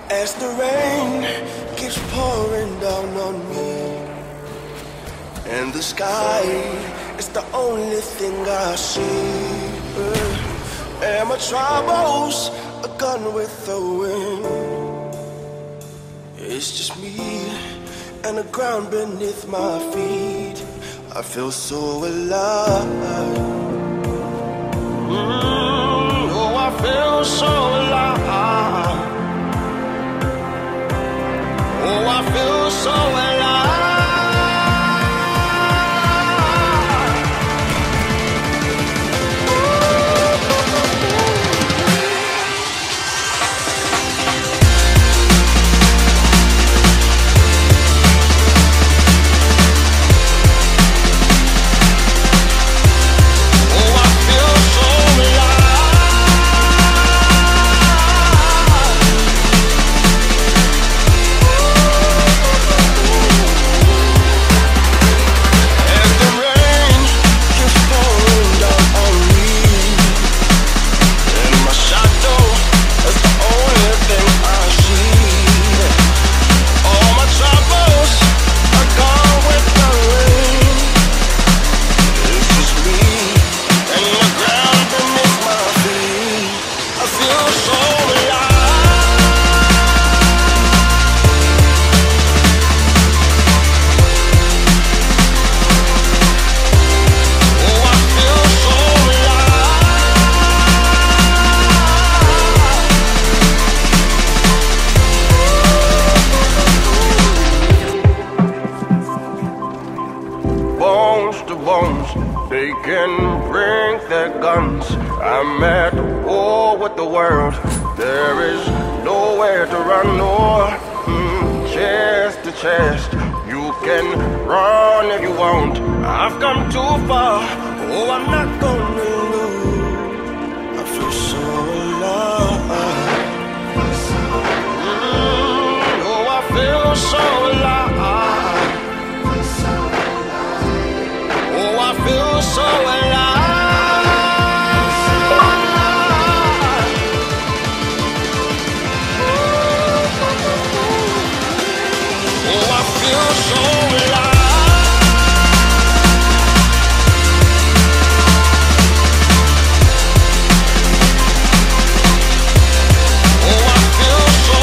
As the rain keeps pouring down on me, and the sky is the only thing I see, and my troubles are gone with the wind. It's just me and the ground beneath my feet. I feel so alive. Oh, I feel so alive. Oh, I feel so alive. They can bring their guns. I'm at war with the world. There is nowhere to run, nor chest to chest. You can run if you want. I've come too far. Oh, I'm not gonna lose. I feel so alive. Oh, I feel so alive. Oh, I feel so alive. Oh, I feel so alive. Oh, I feel so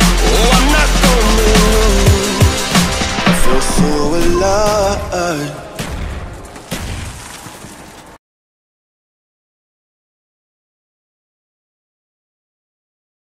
alive.